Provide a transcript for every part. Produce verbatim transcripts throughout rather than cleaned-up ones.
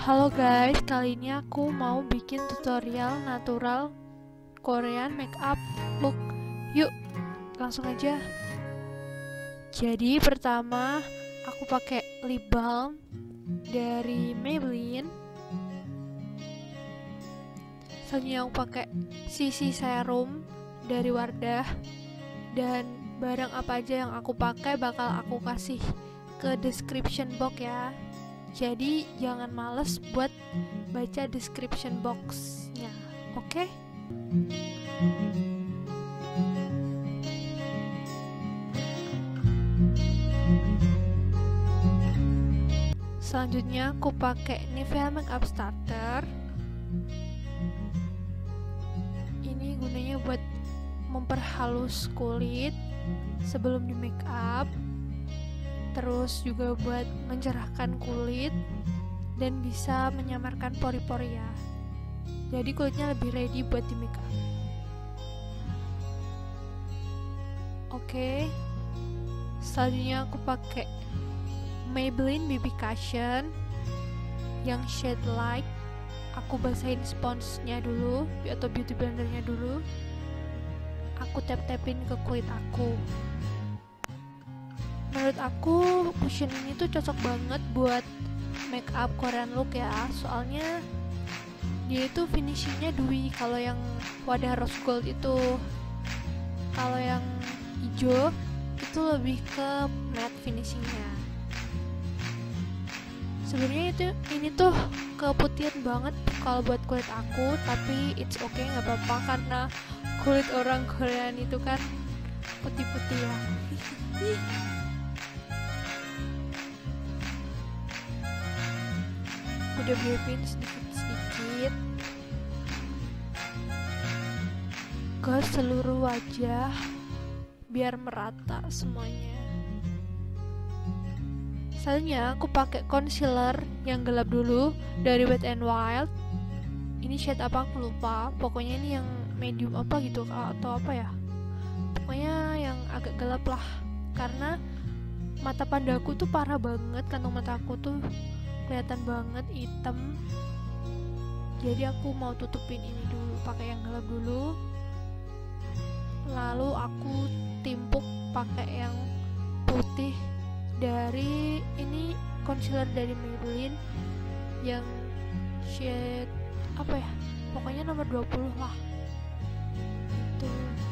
Halo guys, kali ini aku mau bikin tutorial natural Korean makeup look. Yuk, langsung aja. Jadi pertama aku pakai lip balm dari Maybelline. Selanjutnya aku pakai C C serum dari Wardah. Dan barang apa aja yang aku pakai bakal aku kasih ke description box ya. Jadi jangan males buat baca description box-nya, oke? Okay? Selanjutnya aku pakai Nivea Makeup Starter. Ini gunanya buat memperhalus kulit sebelum di make up. Terus juga buat mencerahkan kulit dan bisa menyamarkan pori-pori ya. Jadi kulitnya lebih ready buat di make up. Oke. Selanjutnya aku pakai Maybelline B B Cushion yang shade light. Aku basahin sponsnya dulu atau beauty blendernya dulu. Aku tap-tapin ke kulit aku. Menurut aku cushion ini tuh cocok banget buat make up Korean look ya. Soalnya dia itu finishingnya dewy. Kalau yang wadah rose gold itu, kalau yang hijau itu lebih ke matte finishingnya. Sebenarnya itu ini tuh keputihan banget kalau buat kulit aku, tapi it's okay, nggak apa-apa karena kulit orang Korean itu kan putih-putih ya. Udah blendin sedikit-sedikit ke seluruh wajah biar merata semuanya. Selanjutnya aku pakai concealer yang gelap dulu dari Wet n Wild. Ini shade apa aku lupa, pokoknya ini yang medium apa gitu atau apa ya, pokoknya yang agak gelap lah, karena mata pandaku tuh parah banget, kantong mataku tuh kelihatan banget hitam. Jadi aku mau tutupin ini dulu pakai yang gelap dulu, lalu aku timpuk pakai yang putih dari ini concealer dari Maybelline yang shade apa ya, pokoknya nomor dua puluh lah itu.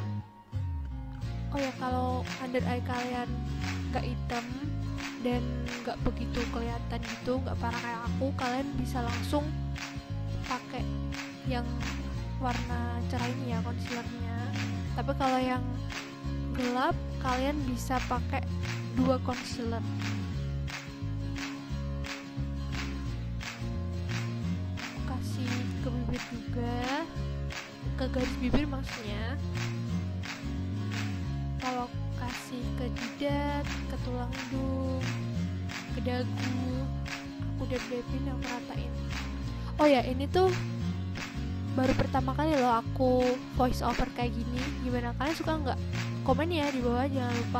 Oh ya, kalau under eye kalian gak hitam dan nggak begitu kelihatan gitu, nggak parah kayak aku, kalian bisa langsung pakai yang warna cerah ini ya concealernya. Tapi kalau yang gelap kalian bisa pakai dua concealer. Kasih ke bibir juga, ke garis bibir maksudnya. Kalau kasih ke jidat, ke tulang hidung, ke dagu, aku dep-depin, aku ratain. Oh ya, ini tuh baru pertama kali loh aku voice over kayak gini. Gimana, kalian suka nggak? Komen ya di bawah, jangan lupa.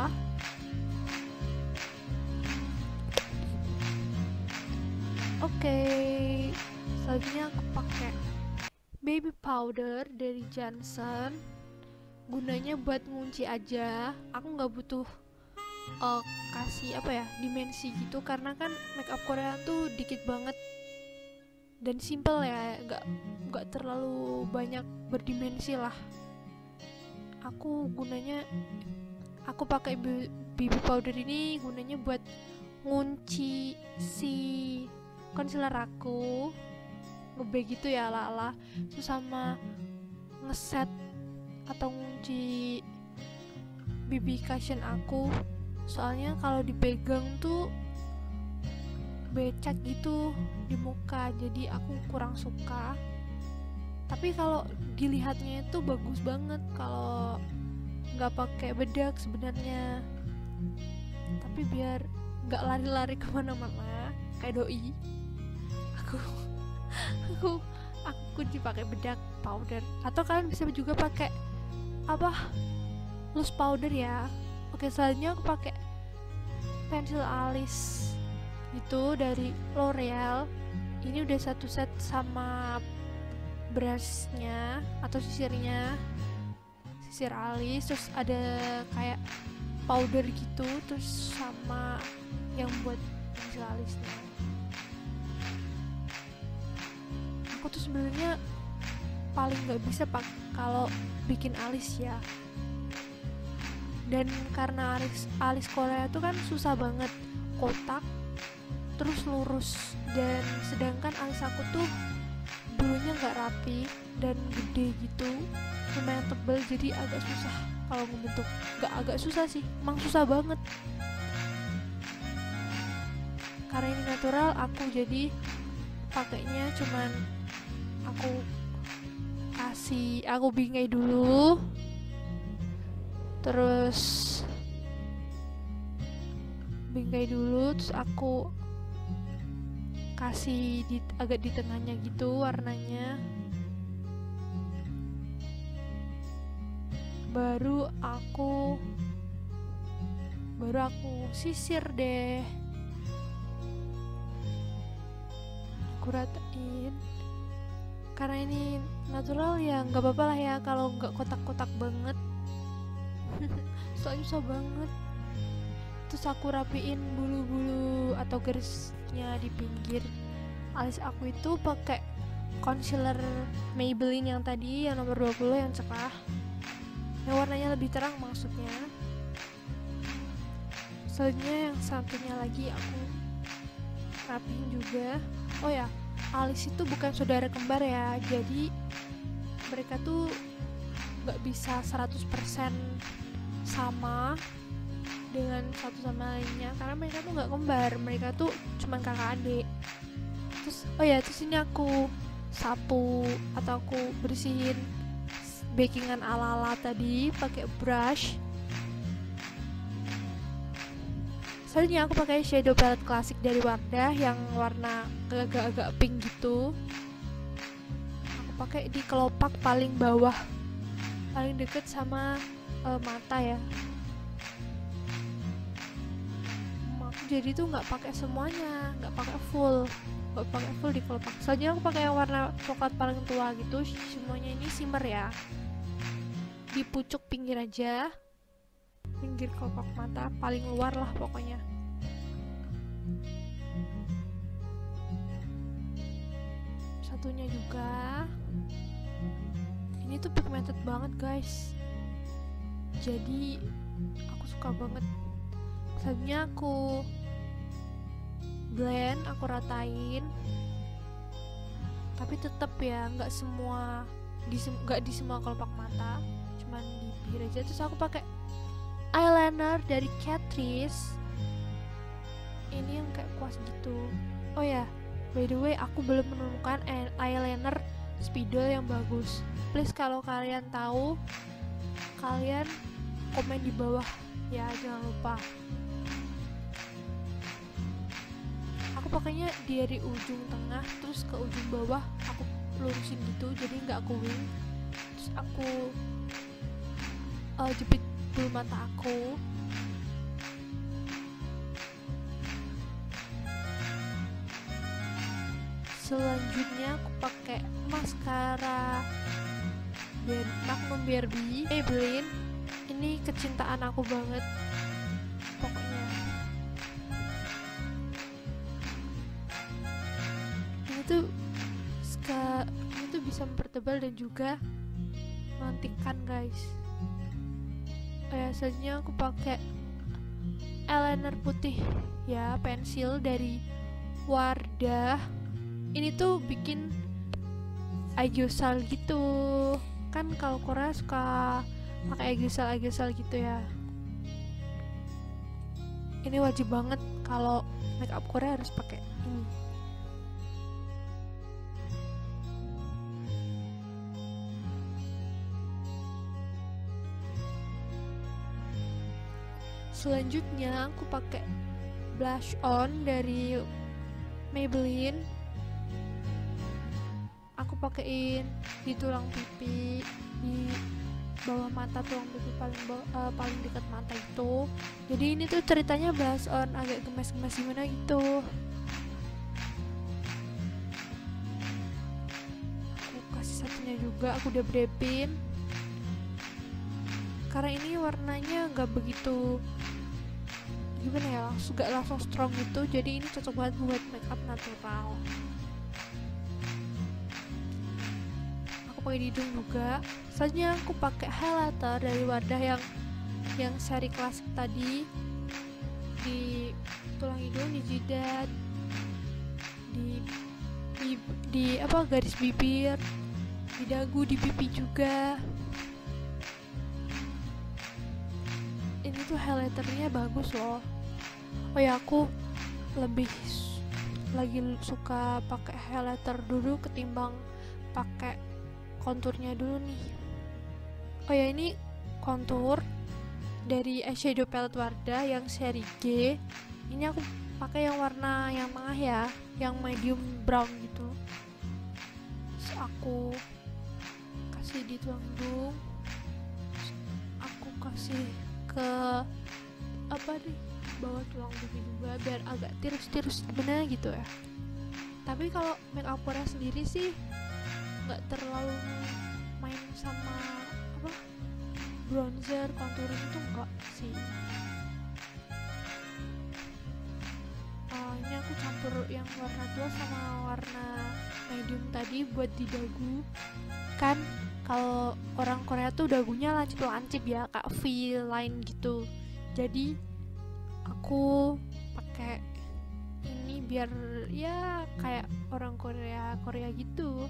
Oke, okay. Selanjutnya aku pakai baby powder dari Johnson. Gunanya buat ngunci aja, aku nggak butuh uh, kasih apa ya dimensi gitu, karena kan makeup Korea tuh dikit banget dan simple ya, nggak nggak terlalu banyak berdimensi lah. Aku gunanya aku pakai baby powder ini gunanya buat ngunci si concealer aku, ngebeg gitu ya ala-ala, terus sama ngeset atau ngunci B B cushion aku. Soalnya kalau dipegang tuh becek gitu di muka, jadi aku kurang suka. Tapi kalau dilihatnya itu bagus banget kalau nggak pakai bedak sebenarnya. Tapi biar nggak lari-lari kemana-mana kayak doi, aku aku aku kunci pakai bedak powder. Atau kalian bisa juga pakai apa, loose powder ya. Oke, selanjutnya aku pakai pensil alis itu dari L'Oreal. ini udah satu set sama brushnya atau sisirnya, sisir alis, terus ada kayak powder gitu, terus sama yang buat pensil alisnya. Aku tuh sebenarnya paling nggak bisa pak kalau bikin alis ya, dan karena alis alis Korea tuh kan susah banget, kotak terus lurus, dan sedangkan alis aku tuh bulunya nggak rapi dan gede gitu, lumayan tebal, jadi agak susah kalau ngebentuk. Nggak agak susah sih, emang susah banget. Karena ini natural, aku jadi pakainya cuman aku kasih, aku bingkai dulu, terus bingkai dulu, terus aku kasih di, agak di tengahnya gitu warnanya, baru aku baru aku sisir deh, aku ratain. Karena ini natural ya nggak apa-apa lah ya kalau nggak kotak-kotak banget soalnya susah banget. Terus aku rapiin bulu-bulu atau garisnya di pinggir alis aku itu pakai concealer Maybelline yang tadi, yang nomor dua puluh, yang cerah, yang warnanya lebih terang maksudnya. Selanjutnya yang satunya lagi aku rapiin juga. Oh ya, alis itu bukan saudara kembar ya, jadi mereka tuh gak bisa seratus persen sama dengan satu sama lainnya, karena mereka tuh gak kembar, mereka tuh cuman kakak adik. Terus oh ya, terus ini aku sapu atau aku bersihin bakingan ala-ala tadi pakai brush. Selanjutnya aku pakai shadow palette klasik dari Wardah yang warna agak-agak pink gitu. Aku pakai di kelopak paling bawah, paling deket sama uh, mata ya. Aku jadi tuh nggak pakai semuanya, nggak pakai full, nggak pakai full di kelopak. Selanjutnya aku pakai yang warna coklat paling tua gitu. Semuanya ini shimmer ya. Di pucuk pinggir aja, pinggir kelopak mata paling luar lah pokoknya. Satunya juga, ini tuh pigmented banget guys, jadi aku suka banget. Selanjutnya aku blend, aku ratain, tapi tetap ya nggak semua di nggak di semua kelopak mata, cuman di pinggir aja. Terus aku pakai eyeliner dari Catrice, ini yang kayak kuas gitu. Oh ya, by the way, aku belum menemukan eyeliner spidol yang bagus. Please kalau kalian tahu, kalian komen di bawah ya, jangan lupa. Aku pakainya dari ujung tengah terus ke ujung bawah, aku lurusin gitu, jadi nggak aku wing. Terus aku uh, jepit bulu mata aku. Selanjutnya aku pakai maskara Magnum B R B Maybelline. Ini kecintaan aku banget pokoknya. Ini tuh ska, ini tuh bisa mempertebal dan juga memantikkan guys. Kayak selanjutnya aku pakai eyeliner putih ya, pensil dari Wardah. Ini tuh bikin aegosal gitu kan, kalau Korea suka pakai aegosal aegosal gitu ya. Ini wajib banget kalau makeup Korea harus pakai ini. Selanjutnya aku pakai blush on dari Maybelline. Aku pakein di tulang pipi, di bawah mata, tulang pipi paling bawah, uh, paling dekat mata itu. Jadi ini tuh ceritanya blush on agak gemes-gemes gimana gitu. foundationnya juga aku udah berepin, karena ini warnanya nggak begitu gimana ya, langsung gak langsung strong gitu, jadi ini cocok banget buat makeup natural. Aku pakai di hidung juga. Selanjutnya aku pakai highlighter dari Wardah yang yang seri klasik tadi, di tulang hidung, di jidat, di di, di apa garis bibir, di dagu, di pipi juga. Ini tuh highlighternya bagus loh. Oh ya, aku lebih lagi suka pakai highlighter dulu ketimbang pakai konturnya dulu nih. Oh ya, ini kontur dari eyeshadow palette Wardah yang seri G. Ini aku pakai yang warna yang tengah ya, yang medium brown gitu. Terus aku kasih di tulang hidung, aku kasih ke apa nih, bawah tulang pipi juga biar agak tirus-tirus gimana gitu ya. Tapi kalau makeup Korea sendiri sih nggak terlalu main sama apa bronzer, contouring itu enggak sih. Uh, ini aku campur yang warna tua sama warna medium tadi buat di dagu. Kan kalau orang Korea tuh dagunya lancip-lancip ya, kayak V-line gitu. Jadi aku pakai ini biar ya kayak orang Korea Korea gitu.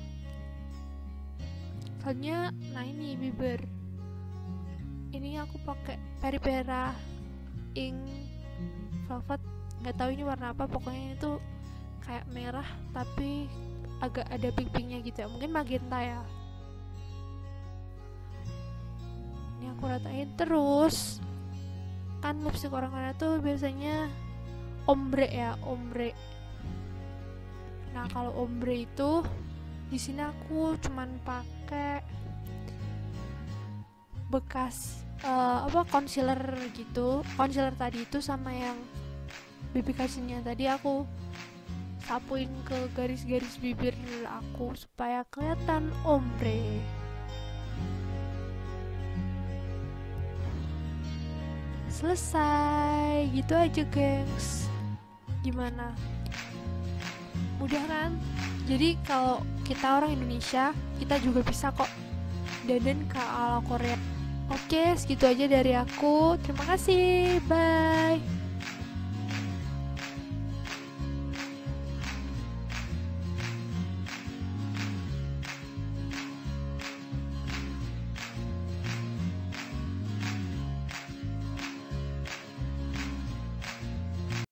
Soalnya, nah ini bibir. Ini aku pakai Peripera Ink Velvet. Nggak tahu ini warna apa, pokoknya itu kayak merah tapi agak ada pink-pinknya gitu ya. Mungkin magenta ya. Ini aku ratain terus. Kan lipstick orang Korea tuh biasanya ombre ya, ombre. Nah, kalau ombre itu di sini aku cuman pakai bekas uh, apa concealer gitu. Concealer tadi itu sama yang B B Cushion-nya tadi aku sapuin ke garis-garis bibir aku supaya kelihatan ombre. Selesai, gitu aja gengs. Gimana? Mudah kan? Jadi kalau kita orang Indonesia, kita juga bisa kok dandan ke ala Korea. Oke, segitu aja dari aku. Terima kasih, bye.